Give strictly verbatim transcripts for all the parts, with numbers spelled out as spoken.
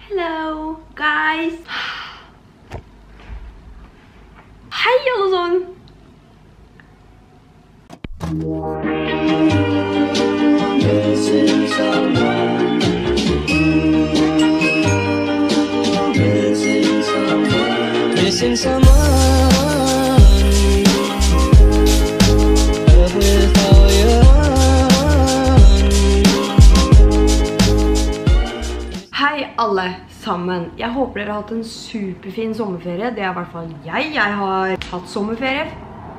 Hello, guys! Hei, alle sammen! Missing someone. Missing someone. Missing someone. Love with all your heart. Hei alle sammen. Jeg håper dere har hatt en superfin sommerferie. Det er i hvert fall jeg. Jeg har hatt sommerferie.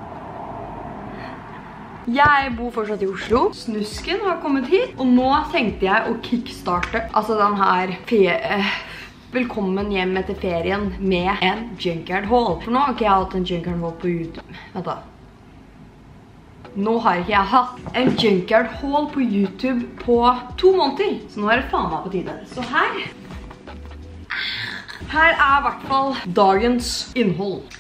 Jeg bor fortsatt i Oslo. Snusken har kommet hit. Og nå tenkte jeg å kickstarte altså den her ferie... Velkommen hjem etter ferien med en Junkyard haul. For nå har ikke jeg hatt en Junkyard haul på YouTube. Vent da. Nå har ikke jeg hatt en Junkyard haul på YouTube på to måneder. Så nå er det faen meg på tide. Så her... Her er i hvert fall dagens innhold.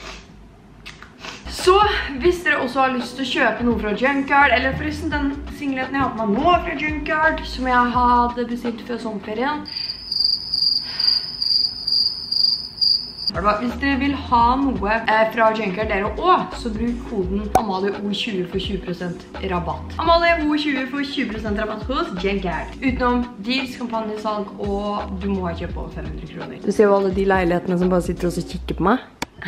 Så hvis dere også har lyst til å kjøpe noe fra Junkyard, eller forresten den singleten jeg har på meg nå fra Junkyard, som jeg hadde bestilt før sommerferien. Hvis dere vil ha noe fra Junkyard dere også, så bruk koden Amalie O tjue for tjue prosent rabatt. Amalie O tjue for tjue prosent rabatt hos Junkyard. Utenom deals, kampanjesalg, og du må ha kjøpt over fem hundre kroner. Du ser jo alle de leilighetene som bare sitter og kikker på meg.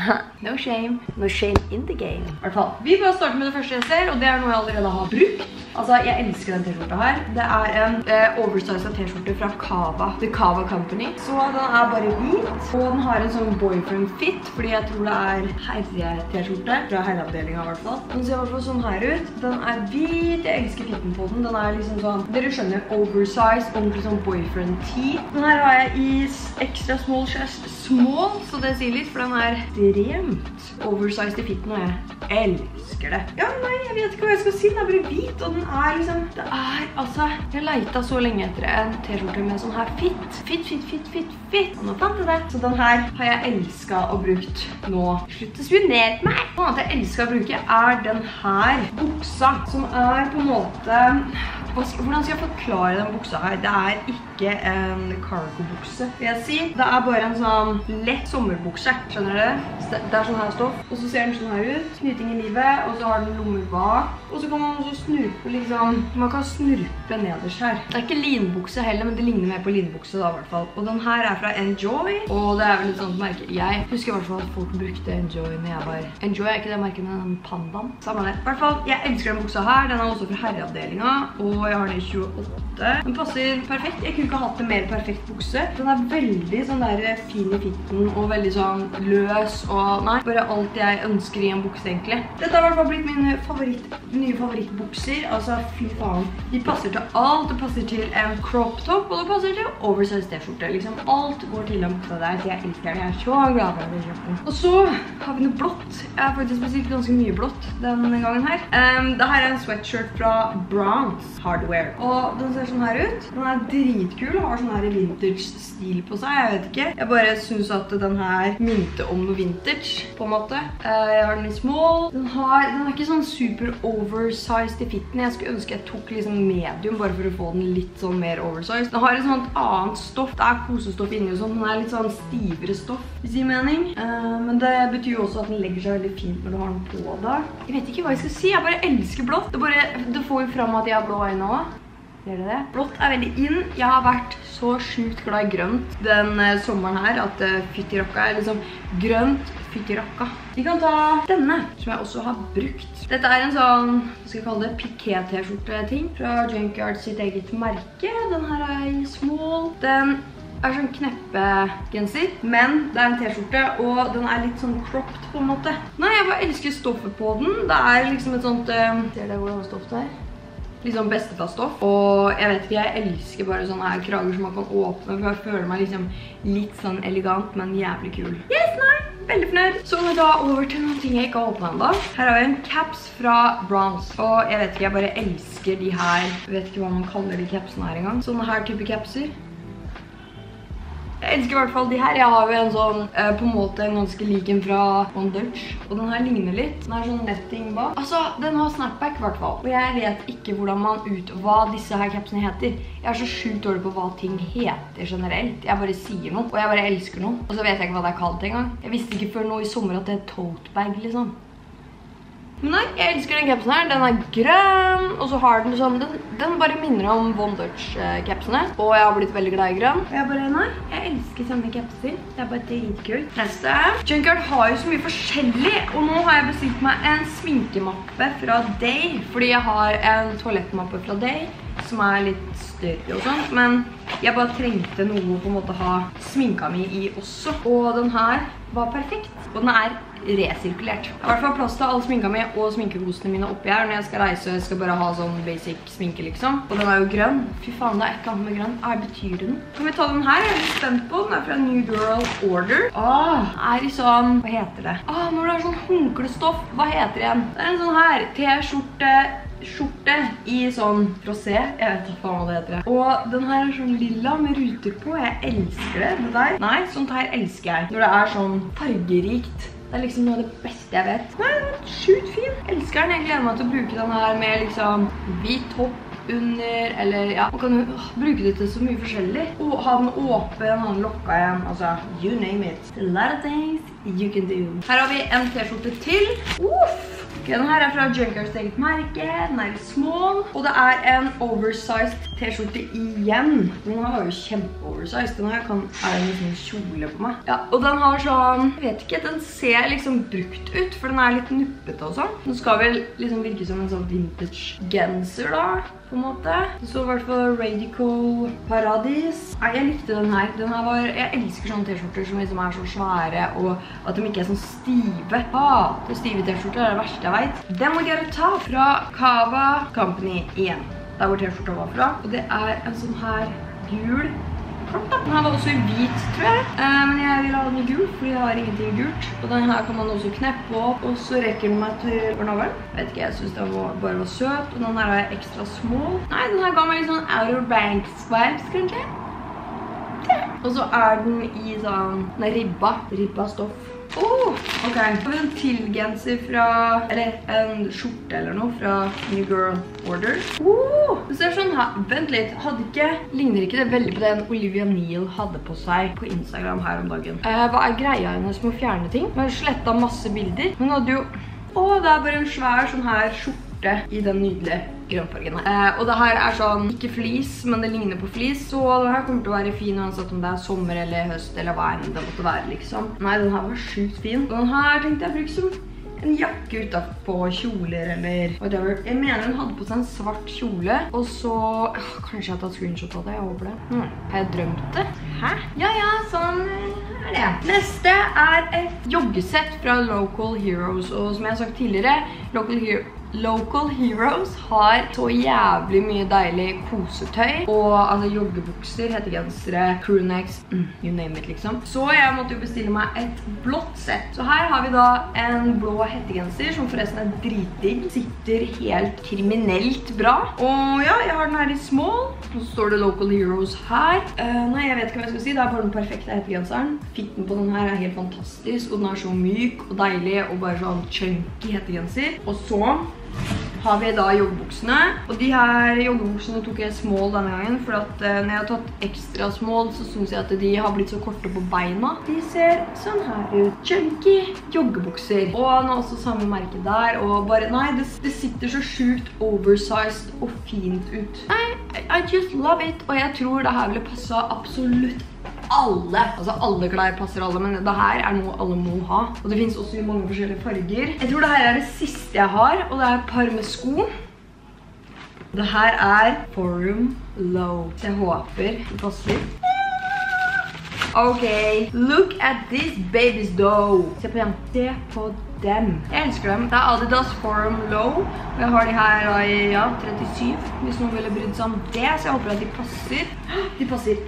No shame. No shame in the game. I hvert fall. Vi bare starter med det første jeg ser, og det er noe jeg allerede har brukt. Altså, jeg elsker den t-skjorta her. Det er en eh, oversized t-skjorte fra Kava. The Kava Company. Så den er bare hvit, og den har en sånn boyfriend fit, fordi jeg tror det er herre-t-skjorte, fra herreavdelingen i hvert fall. Den ser i hvert fall sånn her ut. Den er hvit, jeg elsker fitten på den. Den er liksom sånn, dere skjønner, oversized, ordentlig sånn boyfriend tee. Den her har jeg i extra small chest small, så det sier litt, for den er ekstremt oversized i fitten, og jeg elsker det. Ja, nei, jeg vet ikke hva jeg skal si, den er bare hvit, og den er liksom, det er, altså, jeg leita så lenge etter en t-skjorte med sånn her fit, fit, fit, fit, fit, fit, og nå fant jeg det. Så den her har jeg elsket og brukt nå. Slutt å spionere på meg! Noe annet jeg elsker å bruke er den her buksa, som er på en måte, hvordan skal jeg forklare den buksa her? Det er ikke en cargo-bukse, vil jeg si. Det er bare en sånn lett sommerbukse, skjønner dere? Det er sånn her stoff, og så ser den sånn her ut, knyting i livet, og så har den lommer bak, og så kan man også snurpe liksom, man kan snurpe nederst her. Det er ikke linbukse heller, men det ligner mer på linbukse da i hvert fall. Og den her er fra Enjoy, og det er vel et sånt merke. Jeg husker i hvert fall at folk brukte Enjoy når jeg var... Enjoy er ikke det merket med den pandaen. Samme det. I hvert fall, jeg elsker den buksa her. Den er også fra herreavdelingen, og jeg har den i tjueåtte. Den passer perfekt. Jeg kunne ikke hatt en mer perfekt bukse. Den er veldig sånn der fin i fitten, og veldig sånn løs, og nei, bare alt jeg ønsker i en bukse egentlig. Dette har i hvert fall blitt min favoritt, nye favorittbukser. Altså, fy faen. De passer til alt. Det passer til en crop top, og det passer til oversized t-skjorte. Liksom, alt går til den buksa der, så jeg elsker den. Jeg er så glad for at jeg kjøpte den. Og så har vi noe blått. Jeg har faktisk bestilt ganske mye blått denne gangen her. Um, det her er en sweatshirt fra Bronze Hardware. Og den ser sånn her ut. Den er dritkul og har sånn her vintage-stil på seg. Jeg vet ikke. Jeg bare synes at den her minte om noe vintage, på en måte. Uh, jeg har den i small. Den, har, den er ikke sånn super oversized i fitten. Jeg skulle ønske jeg tok liksom medium, bare for å få den litt sånn mer oversized. Den har et sånt annet stoff. Det er kosestoff inni og sånn. Den er litt sånn stivere stoff, hvis det gir mening. Uh, men det betyr jo også at den legger seg veldig fint når du har den på da. Jeg vet ikke hva jeg skal si. Jeg bare elsker blått. Det, bare, det får jo fram at jeg har blå øyne også. Ser du det? Blått er veldig inn. Jeg har vært så sjukt glad i grønt den uh, sommeren her, at uh, fytti rocka er liksom grønt, fytti rocka. Vi kan ta denne, som jeg også har brukt. Dette er en sånn, hva skal jeg kalle det, piké-t-skjorte-ting fra Junkyard sitt eget merke. Den her er i small. Den er sånn kneppegenser, men det er en t-skjorte, og den er litt sånn cropped på en måte. Nei, jeg bare elsker stoffet på den. Det er liksom et sånt, uh, ser dere hvordan stoff det er? Litt sånn bestefaststoff, og jeg vet ikke, jeg elsker bare sånne her krager som man kan åpne, for jeg føler meg liksom litt sånn elegant, men jævlig kul. Yes, nei, veldig fornøyd. Så må vi da over til noen ting jeg ikke har åpnet enda. Her har vi en caps fra Bronze, og jeg vet ikke, jeg bare elsker de her, jeg vet ikke hva man kaller de capsene her engang. Sånne her type capser. Jeg Jeg elsker i hvert fall de her. Jeg har jo en sånn, uh, på en måte en ganske lik en fra Bondage. Og den her ligner litt. Den er sånn netting bak. Altså, den har snapback i hvert fall. Og jeg vet ikke hvordan man ut, hva disse her capsene heter. Jeg er så sjukt dårlig på hva ting heter generelt. Jeg bare sier noe, og jeg bare elsker noe. Og så vet jeg ikke hva det er kalt en gang. Jeg visste ikke før nå i sommer at det er tote bag, liksom. Men nei, jeg elsker den capsen her. Den er grønn, og så har den sånn, den, den bare minner om Bondage-capsene. Og jeg har blitt veldig glad i grønn. Og jeg bare, nei, jeg elsker sånne capser. Det er bare dritkult. Neste. Junkyard har jo så mye forskjellig, og nå har jeg bestilt meg en sminkemappe fra Day, fordi jeg har en toalettmappe fra Day, som er litt større og sånt, men jeg bare trengte noe på en måte å ha sminka mi i også. Og den her var perfekt, og den er resirkulert. Jeg har i hvert fall plass til all sminka mi og sminkekosene mine oppi her når jeg skal reise. Jeg skal bare ha sånn basic sminke liksom. Og den er jo grønn. Fy faen, det er et eller annet med grønn. Hva betyr det noe? Kan vi ta den her? Jeg er litt spent på. Den er fra New Girl Order. Åh, er i sånn, hva heter det? Åh, når det er sånn hunklestoff, hva heter det igjen? Det er en sånn her, T-skjorte, skjorte i sånn frosé. Jeg vet ikke hva det heter. Og den her er sånn lilla med ruter på. Jeg elsker det. Det der. Nei, sånt her elsker jeg. Når det er sånn fargerikt. Det er liksom noe av det beste jeg vet. Nei, den er sjukt fin. Jeg elsker den. Jeg gleder meg til å bruke den her med liksom hvit topp under, eller ja, man kan jo åh, bruke det til så mye forskjellig. Og ha den åpen, ha den lokka igjen, altså, you name it. A lot of things you can do. Her har vi en t-skjorte til. Uff! Okay, den her er fra Junkyards eget merke. Den er litt small. Og det er en oversized t-skjorte igjen. Den her var jo kjempe-oversized. Den her kan, er en liksom kjole på meg. Ja, og den har sånn, jeg vet ikke, den ser liksom brukt ut, for den er litt nuppete og sånn. Den skal vel liksom virke som en sånn vintage genser da, på en måte. Så i hvert fall Radical Paradis. Nei, jeg likte den her. Den her var, jeg elsker sånne t-skjorter som liksom er så svære, og at de ikke er sånn stive. Ah, det stive t-skjorter er det verste jeg vet. Den må jeg ta fra Kava Company igjen. Der hvor t-skjorta var fra. Og det er en sånn her gul klopp da. Den her var også i hvit, tror jeg. Eh, men jeg vil ha den i gul, fordi jeg har ingenting gult. Og den her kan man også kneppe opp. Og så rekker den meg til barnaveren. Vet ikke, jeg synes den var, bare var søt. Og den her er ekstra small. Nei, den her ga meg litt sånn Outer Banks vibes, kanskje. Og så er den i sånn, den er ribba. Ribba stoff. Oh, ok. Så har vi en tilgenser fra, eller en skjorte eller noe fra New Girl Order. Oh, det ser sånn her, vent litt, hadde ikke, ligner ikke det veldig på den Olivia Neal hadde på seg på Instagram her om dagen. Eh, hva er greia hennes med å fjerne ting? Hun har slettet masse bilder. Hun hadde jo, åh, det er bare en svær sånn her skjorte i den nydelige grønnfargen her. Eh, og det her er sånn, ikke flis, men det ligner på flis, så det her kommer til å være fin uansett om det er sommer eller høst eller hva enn det måtte være liksom. Nei, den her var sjukt fin. Og den her tenkte jeg bruke som en jakke utenpå kjoler eller whatever. Jeg mener hun hadde på seg en svart kjole, og så, øh, kanskje jeg har tatt screenshot av det, jeg håper det. Hmm. Har jeg drømt det? Hæ? Ja, ja, sånn er det. Neste er et joggesett fra Local Heroes, og som jeg har sagt tidligere, Local Heroes Local Heroes har så jævlig mye deilig kosetøy, og altså joggebukser, hettegensere, crewnecks, mm, you name it liksom. Så jeg måtte jo bestille meg et blått sett. Så her har vi da en blå hettegenser, som forresten er dritdigg. Sitter helt kriminelt bra. Og ja, jeg har den her i small, og så står det Local Heroes her. Uh, nei, jeg vet ikke hva jeg skal si, det er bare den perfekte hettegenseren. Fitten på den her er helt fantastisk, og den er så myk og deilig, og bare sånn chunky hettegenser. Og så har vi da joggebuksene, og de her joggebuksene tok jeg small denne gangen, for at uh, når jeg har tatt ekstra small, så synes jeg at de har blitt så korte på beina. De ser sånn her ut. Chunky joggebukser. Og den har også samme merke der, og bare, nei, det, det sitter så sjukt oversized og fint ut. Nei, I, I just love it, og jeg tror det her ville passe absolutt alle. Altså alle klær passer alle, men det her er noe alle må ha. Og det finnes også i mange forskjellige farger. Jeg tror det her er det siste jeg har, og det er et par med sko. Det her er Forum Low. Så jeg håper det passer litt. Ok, look at these babies though. Se på dem. Se på dem. Jeg elsker dem. Det er Adidas Forum Low. Og jeg har de her i ja, trettisju, hvis noen ville brydd seg om det. Så jeg håper at de passer. De passer.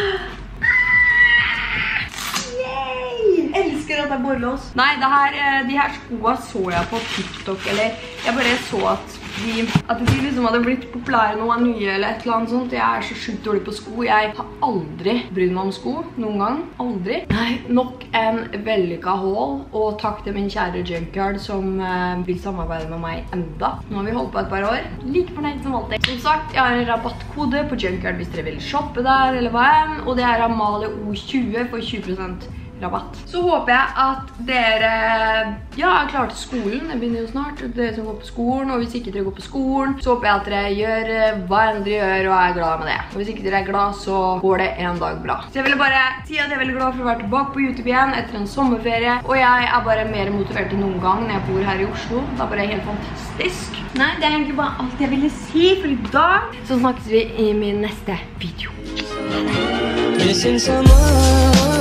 Jeg elsker at det er borrelås. Nei, det her, de her skoene så jeg på TikTok, eller jeg bare så at de, at de liksom hadde blitt populære noe nye eller et eller annet sånt. Jeg er så sjukt dårlig på sko. Jeg har aldri brydd meg om sko. Noen gang. Aldri. Nei, nok en vellykket haul. Og takk til min kjære Junkyard som uh, vil samarbeide med meg enda. Nå har vi holdt på et par år. Like fornøyd som alltid. Som sagt, jeg har en rabattkode på Junkyard hvis dere vil shoppe der eller hva enn. Og det er Amalie O tjue for tjue prosent rabatt. Så håper jeg at dere ja, er klare til skolen. Det begynner jo snart. Dere som går på skolen, og hvis ikke dere går på skolen, så håper jeg at dere gjør hva enn dere gjør og er glad med det. Og hvis ikke dere er glad, så går det en dag bra. Så jeg ville bare si at jeg er veldig glad for å være tilbake på YouTube igjen etter en sommerferie. Og jeg er bare mer motivert enn noen gang når jeg bor her i Oslo. Det er bare helt fantastisk. Nei, det er egentlig bare alt jeg ville si for i dag. Så snakkes vi i min neste video. Missing someone.